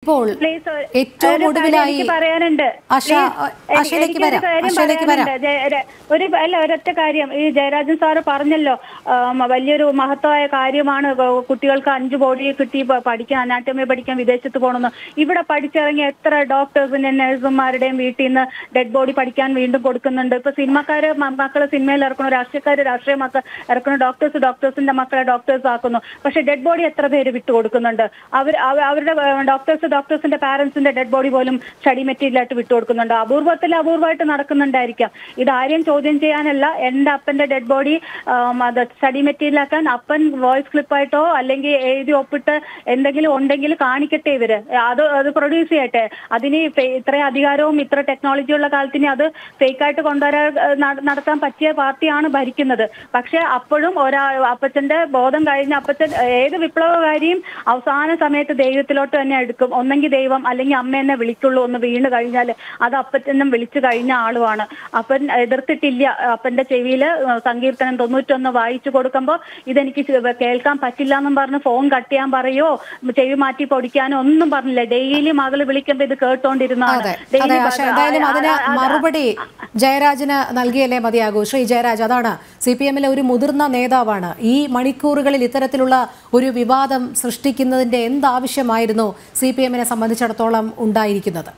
ഇപ്പോൾ ഏറ്റവും ഒടുവിലായി ഒരൊറ്റ കാര്യം, ഈ ജയരാജൻ സാറ് പറഞ്ഞല്ലോ, വലിയൊരു മഹത്തായ കാര്യമാണ് കുട്ടികൾക്ക് 5 ബോഡി കിട്ടി പഠിക്കാൻ, അനാട്ടമി പഠിക്കാൻ വിദേശത്ത് പോകണമെന്ന്. ഇവിടെ പഠിച്ചിറങ്ങിയ എത്ര ഡോക്ടേഴ്സിന്റെ നഴ്സുമാരുടെയും വീട്ടിൽ നിന്ന് ഡെഡ് ബോഡി പഠിക്കാൻ വീണ്ടും കൊടുക്കുന്നുണ്ട്. ഇപ്പൊ സിനിമക്കാര് മക്കളെ സിനിമയിൽ ഇറക്കണം, രാഷ്ട്രീയക്കാര് രാഷ്ട്രീയ മക്കൾ ഇറക്കണം, ഡോക്ടേഴ്സിന്റെ മക്കളെ ഡോക്ടേഴ്സ് ആക്കുന്നു. പക്ഷെ ഡെഡ് ബോഡി എത്ര പേര് വിട്ടുകൊടുക്കുന്നുണ്ട്? അവരുടെ ഡോക്ടേഴ്സിന്റെ പാരന്റ്സിന്റെ ഡെഡ് ബോഡി പോലും സ്റ്റഡി മെറ്റീരിയലായിട്ട് വിട്ടുകൊടുക്കുന്നുണ്ട്. അപൂർവമായിട്ട് നടക്കുന്നുണ്ടായിരിക്കാം. ഇതാരെയും ചോദ്യം ചെയ്യാനല്ല. എന്റെ അപ്പന്റെ ഡെഡ് ബോഡി സ്റ്റഡി മെറ്റീരിയലാക്കാൻ അപ്പൻ വോയിസ് ക്ലിപ്പായിട്ടോ അല്ലെങ്കിൽ എഴുതി ഒപ്പിട്ട് എന്തെങ്കിലും ഉണ്ടെങ്കിൽ കാണിക്കട്ടെ ഇവര്. അത് പ്രൊഡ്യൂസ് ചെയ്യട്ടെ. അതിന് ഇത്രയും അധികാരവും ഇത്ര ടെക്നോളജിയുള്ള കാലത്തിന് അത് ഫേക്കായിട്ട് നടത്താൻ പറ്റിയ പാർട്ടിയാണ് ഭരിക്കുന്നത്. പക്ഷെ അപ്പോഴും അപ്പച്ചന്റെ ബോധം കഴിഞ്ഞ അപ്പച്ചൻ ഏത് വിപ്ലവകാരിയും അവസാന സമയത്ത് ദൈവത്തിലോട്ട് തന്നെ എടുക്കും. ഒന്നെങ്കിൽ ദൈവം അല്ലെങ്കിൽ അമ്മ എന്നെ വിളിക്കുള്ളൂ ഒന്ന് വീണ് കഴിഞ്ഞാൽ അത് അപ്പച്ചനും വിളിച്ചു കഴിഞ്ഞ ആളുമാണ്. അപ്പൻ എതിർത്തിട്ടില്ല. അപ്പന്റെ ചെവിയില് സങ്കീർത്തനം 91 വായിച്ചു കൊടുക്കുമ്പോൾ ഇതെനിക്ക് കേൾക്കാൻ പറ്റില്ല എന്നും പറഞ്ഞ് ഫോൺ കട്ട് ചെയ്യാൻ പറയോ ചെവി മാറ്റി പൊടിക്കാനോ ഒന്നും പറഞ്ഞില്ല. ഡെയിലി മകള് വിളിക്കുമ്പോ ഇത് കേട്ടോണ്ടിരുന്നതാണ്. എന്തായാലും അതിന് മറുപടി ജയരാജന് നൽകിയല്ലേ മതിയാകൂ. ശ്രീ ജയരാജ്, അതാണ് CPM-ലെ ഒരു മുതിർന്ന നേതാവാണ്. ഈ മണിക്കൂറുകളിൽ ഇത്തരത്തിലുള്ള ഒരു വിവാദം സൃഷ്ടിക്കുന്നതിന്റെ എന്താവശ്യമായിരുന്നു CPM-നെ സംബന്ധിച്ചിടത്തോളം ഉണ്ടായിരിക്കുന്നത്?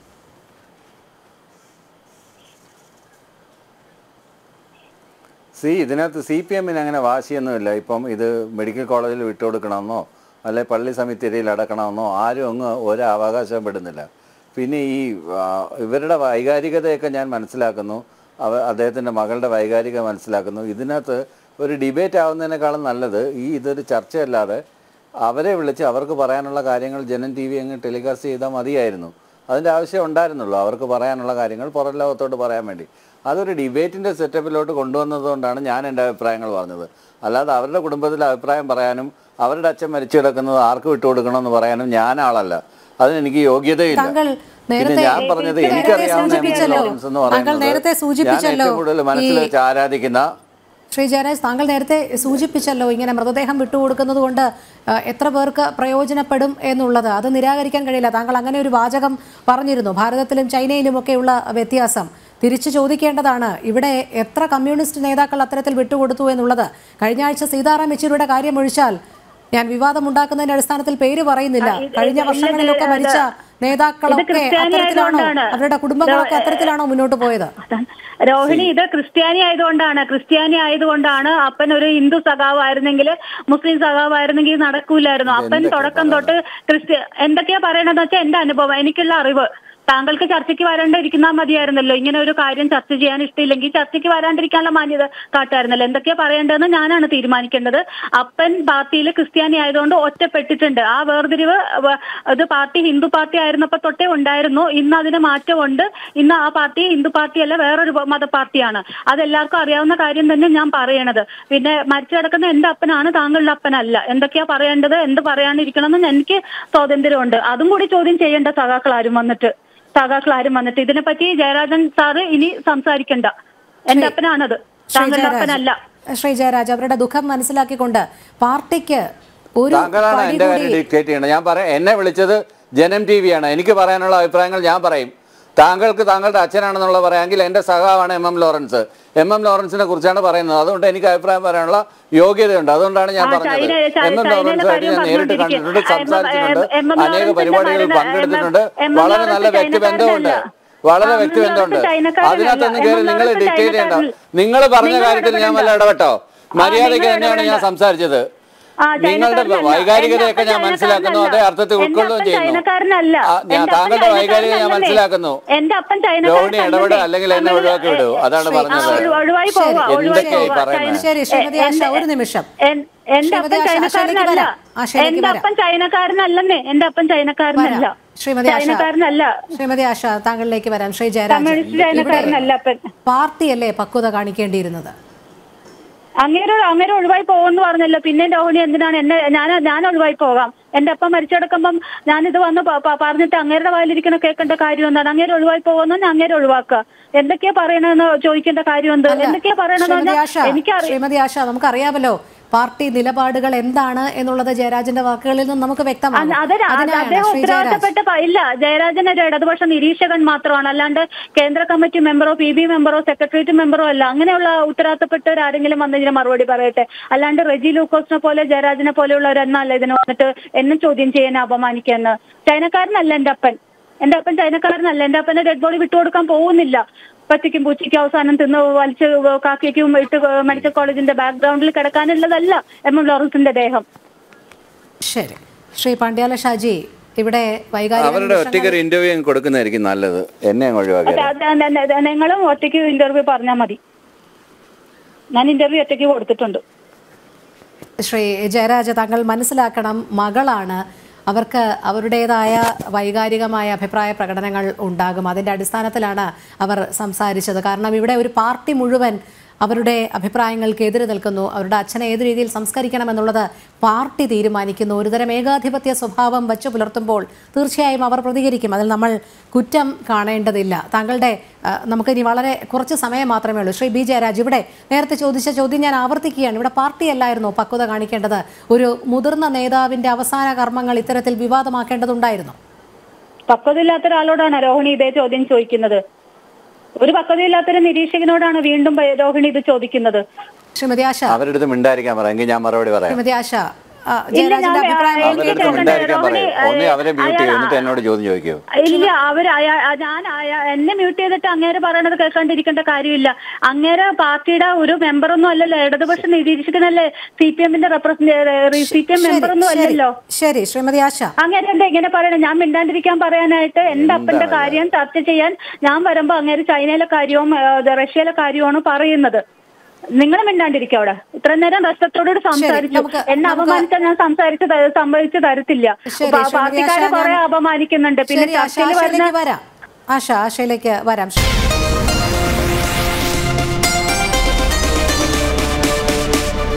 ഇതിനകത്ത് CPM-ന് അങ്ങനെ വാശിയൊന്നുമില്ല. ഇപ്പം ഇത് മെഡിക്കൽ കോളേജിൽ വിട്ടുകൊടുക്കണമെന്നോ അല്ലെ പള്ളി സമിതിയിൽ അടക്കണമെന്നോ ആരും അങ്ങ് അവകാശപ്പെടുന്നില്ല. പിന്നെ ഈ ഇവരുടെ വൈകാരികതയൊക്കെ ഞാൻ മനസ്സിലാക്കുന്നു, അദ്ദേഹത്തിൻ്റെ മകളുടെ വൈകാരിക മനസ്സിലാക്കുന്നു. ഇതിനകത്ത് ഒരു ഡിബേറ്റ് ആവുന്നതിനേക്കാളും നല്ലത് ഇതൊരു ചർച്ചയല്ലാതെ അവരെ വിളിച്ച് അവർക്ക് പറയാനുള്ള കാര്യങ്ങൾ ജനം TV അങ്ങ് ടെലികാസ്റ്റ് ചെയ്താൽ മതിയായിരുന്നു. അതിൻ്റെ ആവശ്യം ഉണ്ടായിരുന്നുള്ളൂ. അവർക്ക് പറയാനുള്ള കാര്യങ്ങൾ പുറം ലോകത്തോട്ട് പറയാൻ വേണ്ടി. അതൊരു ഡിബേറ്റിൻ്റെ സെറ്റപ്പിലോട്ട് കൊണ്ടുവന്നതുകൊണ്ടാണ് ഞാൻ എൻ്റെ അഭിപ്രായങ്ങൾ പറഞ്ഞത്. അല്ലാതെ അവരുടെ കുടുംബത്തിലെ അഭിപ്രായം പറയാനും അവരുടെ അച്ഛൻ മരിച്ചു കിടക്കുന്നത് ആർക്ക് വിട്ടുകൊടുക്കണമെന്ന് പറയാനും ഞാൻ ആളല്ല. അതിനെനിക്ക് യോഗ്യതയില്ല. പിന്നെ ഞാൻ പറഞ്ഞത് എനിക്കറിയാവുന്ന എന്ന് പറയുന്നത് ഞാൻ ഏറ്റവും കൂടുതൽ മനസ്സിൽ വെച്ച് ആരാധിക്കുന്ന ശ്രീ ജയരാജ്, താങ്കൾ നേരത്തെ സൂചിപ്പിച്ചല്ലോ ഇങ്ങനെ മൃതദേഹം വിട്ടുകൊടുക്കുന്നത് കൊണ്ട് എത്ര പേർക്ക് പ്രയോജനപ്പെടും എന്നുള്ളത്. അത് നിരാകരിക്കാൻ കഴിയില്ല. താങ്കൾ അങ്ങനെ ഒരു വാചകം പറഞ്ഞിരുന്നു. ഭാരതത്തിലും ചൈനയിലുമൊക്കെയുള്ള വ്യത്യാസം തിരിച്ചു ചോദിക്കേണ്ടതാണ്. ഇവിടെ എത്ര കമ്മ്യൂണിസ്റ്റ് നേതാക്കൾ അത്തരത്തിൽ വിട്ടുകൊടുത്തു എന്നുള്ളത്. കഴിഞ്ഞ ആഴ്ച സീതാറാം യെച്ചൂരിയുടെ കാര്യം ഒഴിച്ചാൽ ഞാൻ വിവാദം ഉണ്ടാക്കുന്നതിന്റെ അടിസ്ഥാനത്തിൽ പേര് പറയുന്നില്ല. കഴിഞ്ഞ വർഷങ്ങളിലൊക്കെ മരിച്ച നേതാക്കളൊക്കെ അത്തരത്തിലാണോ, അവരുടെ കുടുംബങ്ങളൊക്കെ അത്തരത്തിലാണോ മുന്നോട്ട് പോയത്? രോഹിണി, ഇത് ക്രിസ്ത്യാനി ആയതുകൊണ്ടാണ്. അപ്പൻ ഒരു ഹിന്ദു സഖാവായിരുന്നെങ്കിൽ, മുസ്ലിം സഖാവായിരുന്നെങ്കിൽ നടക്കൂലായിരുന്നു. അപ്പൻ തുടക്കം തൊട്ട് എന്തൊക്കെയാ പറയണതെന്ന് വെച്ചാൽ എന്റെ അനുഭവം, എനിക്കുള്ള അറിവ്. താങ്കൾക്ക് ചർച്ചയ്ക്ക് വരാണ്ടിരിക്കുന്നാൽ മതിയായിരുന്നല്ലോ. ഇങ്ങനെ ഒരു കാര്യം ചർച്ച ചെയ്യാൻ ഇഷ്ടമില്ലെങ്കിൽ ചർച്ചയ്ക്ക് വരാണ്ടിരിക്കാനുള്ള മാന്യത കാട്ടായിരുന്നല്ലോ. എന്തൊക്കെയാ പറയേണ്ടതെന്ന് ഞാനാണ് തീരുമാനിക്കേണ്ടത്. അപ്പൻ പാർട്ടിയിൽ ക്രിസ്ത്യാനി ആയതുകൊണ്ട് ഒറ്റപ്പെട്ടിട്ടുണ്ട്. ആ വേർതിരിവ് അത് പാർട്ടി ഹിന്ദു പാർട്ടി ആയിരുന്നപ്പോ തൊട്ടേ ഉണ്ടായിരുന്നു. ഇന്ന് അതിന് മാറ്റമുണ്ട്. ഇന്ന് ആ പാർട്ടി ഹിന്ദു പാർട്ടിയല്ല, വേറൊരു മതപാർട്ടിയാണ്. അതെല്ലാവർക്കും അറിയാവുന്ന കാര്യം തന്നെ ഞാൻ പറയണത്. പിന്നെ മരിച്ചു കിടക്കുന്ന എന്റെ അപ്പനാണ്, താങ്കളുടെ അപ്പനല്ല. എന്തൊക്കെയാ പറയേണ്ടത്, എന്ത് പറയാണ്ടിരിക്കണമെന്ന് എനിക്ക് സ്വാതന്ത്ര്യമുണ്ട്. അതും കൂടി ചോദ്യം ചെയ്യേണ്ട സഖാക്കൾ ആരും വന്നിട്ട് ഇതിനെപ്പറ്റി ജയരാജൻ സാറ് ഇനി സംസാരിക്കണ്ട. എന്റെ അപ്പനാണത്, താങ്കളുടെ അപ്പനല്ല. ശ്രീ ജയരാജ്, അവരുടെ ദുഃഖം മനസ്സിലാക്കിക്കൊണ്ട് പാർട്ടിക്ക് ഒരു താങ്കളാണ് എന്റെ കാര്യം ഡിക്റ്റേറ്റ് ചെയ്യണം. ഞാൻ പറയാം, എന്നെ വിളിച്ചത് ജനം TV ആണ്. എനിക്ക് പറയാനുള്ള അഭിപ്രായങ്ങൾ ഞാൻ പറയും. താങ്കൾക്ക് താങ്കളുടെ അച്ഛനാണെന്നുള്ള പറയാമെങ്കിൽ എൻ്റെ സഖാവാണ് MM ലോറൻസ്. MM ലോറൻസിനെ കുറിച്ചാണ് പറയുന്നത്. അതുകൊണ്ട് എനിക്ക് അഭിപ്രായം പറയാനുള്ള യോഗ്യതയുണ്ട്. അതുകൊണ്ടാണ് ഞാൻ പറഞ്ഞത്. MM ലോറൻസുമായിട്ട് ഞാൻ നേരിട്ട് കണ്ടിട്ടുണ്ട്, സംസാരിച്ചിട്ടുണ്ട്, അനേക പരിപാടികളിൽ പങ്കെടുത്തിട്ടുണ്ട്. വളരെ നല്ല വ്യക്തിബന്ധമുണ്ട്. അതിനകത്തൊന്നും കയറി നിങ്ങൾ ഡിക്റ്റേറ്റ് ചെയ്യണ്ട. നിങ്ങൾ പറഞ്ഞ കാര്യത്തിൽ ഞാൻ വല്ല ഇടപെട്ടോ? മര്യാദയ്ക്ക് തന്നെയാണ് ഞാൻ സംസാരിച്ചത്. നിങ്ങളുടെ വൈകാരികതയൊക്കെ ഞാൻ മനസ്സിലാക്കുന്നു, അതേ അർത്ഥത്തിൽ ഉൾക്കൊള്ളുകയും ചെയ്യുന്നു. താങ്കളുടെ വൈകാരിക ഞാൻ മനസ്സിലാക്കുന്നു. രോഹിണി ഇടപെടുക, അല്ലെങ്കിൽ എന്നെ ഒഴിവാക്കി വിടൂ. അതാണ് പറഞ്ഞത്. എന്തൊക്കെയായി പറയുന്നത്? ഒരു നിമിഷം. എന്റെ അപ്പൻ ചൈനക്കാരനല്ല. എന്റെ അപ്പൻ ചൈനക്കാരനല്ല. ശ്രീമതി ആശ, താങ്കളിലേക്ക് വരാം. ശ്രീ ജയരാജ്, പാർട്ടിയല്ലേ പക്വത കാണിക്കേണ്ടിയിരുന്നത്? അങ്ങേരെ ഒഴിവായി പോകുമെന്ന് പറഞ്ഞല്ലോ. പിന്നെ രോഹിണി എന്തിനാണ് ഞാൻ ഒഴിവായി പോകാം. എന്റെ അപ്പം മരിച്ചടക്കുമ്പം ഞാനിത് വന്ന് പറഞ്ഞിട്ട് അങ്ങേരുടെ വായിലിരിക്കണ കേൾക്കേണ്ട കാര്യം എന്താണ്? അങ്ങേരെ ഒഴിവായി പോകുന്ന അങ്ങേരെ ഒഴിവാക്കുക. എന്തൊക്കെയാ പറയണെന്ന് ചോദിക്കേണ്ട കാര്യം എന്ത്? എന്തൊക്കെയാ പറയണെന്ന് എനിക്കറിയാം. ശ്രീമതി ആശ, നമുക്കറിയാമല്ലോ പാർട്ടി നിലപാടുകൾ എന്താണ് എന്നുള്ളത് ജയരാജന്റെ വാക്കുകളിൽ നിന്ന് നമുക്ക് വ്യക്തമാണ്. അദ്ദേഹം ഉത്തരവാദിത്തപ്പെട്ട ഇല്ല. ജയരാജൻ ഒരു ഇടതുപക്ഷ നിരീക്ഷകൻ മാത്രമാണ്, അല്ലാണ്ട് കേന്ദ്ര കമ്മിറ്റി മെമ്പറോ PB മെമ്പറോ സെക്രട്ടേറിയറ്റ് മെമ്പറോ അല്ല. അങ്ങനെയുള്ള ഉത്തരവാദിത്തപ്പെട്ടവരാരെങ്കിലും വന്നതിന് മറുപടി പറയട്ടെ. അല്ലാണ്ട് റെജി ലൂക്കോസിനെ പോലെ ജയരാജനെ പോലെയുള്ളവരെന്നല്ല ഇതിന് വന്നിട്ട് എന്നെ ചോദ്യം ചെയ്യാൻ അപമാനിക്കാന്ന്. ചൈനക്കാരനല്ല എന്റെ അപ്പൻ. എന്റെ അപ്പൻ ചൈനക്കാരനല്ല. എന്റെ അപ്പന്റെ ഡെഡ് ബോഡി വിട്ടുകൊടുക്കാൻ പോകുന്നില്ല. പച്ചയ്ക്കും പൂച്ചയ്ക്കും അവസാനം തിന്ന് വലിച്ച് കാക്കയ്ക്കും ഇട്ട് മെഡിക്കൽ കോളേജിന്റെ ബാക്ക്ഗ്രൗണ്ടിൽ കിടക്കാനുള്ളതല്ല MM ലോറൻസിന്റെ ദേഹം. ശരി, ശ്രീ പാണ്ഡ്യാല ഷാജി, ഇവിടെ അവരുടെ ഒറ്റയ്ക്ക് ഇന്റർവ്യൂ കൊടുക്കുന്നതായിരിക്കും നല്ലത്. എന്നെ നിങ്ങളും ഒറ്റയ്ക്ക് ഇന്റർവ്യൂ പറഞ്ഞാൽ മതി. ഞാൻ ഇന്റർവ്യൂ ഒറ്റയ്ക്ക് കൊടുത്തിട്ടുണ്ട്. ശ്രീ ജയരാജ, താങ്കൾ മനസ്സിലാക്കണം, മകളാണ്. അവർക്ക് അവരുടേതായ വൈകാരികമായ അഭിപ്രായ പ്രകടനങ്ങൾ ഉണ്ടാകും. അതിൻ്റെ അടിസ്ഥാനത്തിലാണ് അവർ സംസാരിച്ചത്. കാരണം ഇവിടെ ഒരു പാർട്ടി മുഴുവൻ അവരുടെ അഭിപ്രായങ്ങൾക്ക് എതിരെ നിൽക്കുന്നു. അവരുടെ അച്ഛനെ ഏത് രീതിയിൽ സംസ്കരിക്കണമെന്നുള്ളത് പാർട്ടി തീരുമാനിക്കുന്നു. ഒരുതരം ഏകാധിപത്യ സ്വഭാവം വച്ചു പുലർത്തുമ്പോൾ തീർച്ചയായും അവർ പ്രതികരിക്കും. അതിൽ നമ്മൾ കുറ്റം കാണേണ്ടതില്ല. താങ്കളുടെ നമുക്കിനി വളരെ കുറച്ച് സമയം മാത്രമേ ഉള്ളൂ. ശ്രീ B. ജയരാജ്, ഇവിടെ നേരത്തെ ചോദിച്ച ചോദ്യം ഞാൻ ആവർത്തിക്കുകയാണ്. ഇവിടെ പാർട്ടിയല്ലായിരുന്നോ പക്വത കാണിക്കേണ്ടത്? ഒരു മുതിർന്ന നേതാവിന്റെ അവസാന കർമ്മങ്ങൾ ഇത്തരത്തിൽ വിവാദമാക്കേണ്ടതുണ്ടായിരുന്നു? പക്വതയില്ലാത്ത ഒരാളോടാണ് രോഹിണി ഇതേ ചോദ്യം ചോദിക്കുന്നത്. ഒരു പക്വതയില്ലാത്തൊരു നിരീക്ഷകനോടാണ് വീണ്ടും രോഹിണി ഇത് ചോദിക്കുന്നത്. ശ്രീമതി ആശ, അവരുടെ അടുത്ത് മിണ്ടായിരിക്കാൻ പറയാം, ഞാൻ മറുപടി പറയാം. ശ്രീമതി ആശ, ഇല്ല, എന്നെ മ്യൂട്ട് ചെയ്തിട്ട് അങ്ങേരെ പറയണത് കേൾക്കാണ്ടിരിക്കേണ്ട കാര്യമില്ല. അങ്ങേരെ പാർട്ടിയുടെ ഒരു മെമ്പറൊന്നും അല്ലല്ലോ, ഇടതുപക്ഷ നിരീക്ഷകനല്ലേ, CPM CPM മെമ്പറൊന്നും അല്ലല്ലോ. ശരി, ശ്രീമതി ആശ, അങ്ങേരെ എന്താ ഇങ്ങനെ പറയണേ? ഞാൻ മിണ്ടാണ്ടിരിക്കാൻ പറയാനായിട്ട് എന്റെ അപ്പന്റെ കാര്യം ചർച്ച ചെയ്യാൻ ഞാൻ വരുമ്പോ അങ്ങേര് ചൈനയിലെ കാര്യവും റഷ്യയിലെ കാര്യവുമാണ് പറയുന്നത്. നിങ്ങൾ മിണ്ടാണ്ടിരിക്കും അവിടെ. ഇത്ര നേരം റെസ്പെക്ടോട് സംസാരിച്ചു. എന്നെ അപമാനിച്ചാൽ ഞാൻ സംഭവിച്ചു തരത്തില്ല. പാർട്ടിക്കാരെ കുറെ അപമാനിക്കുന്നുണ്ട്. പിന്നെ ആശയിലേക്ക് വരാം.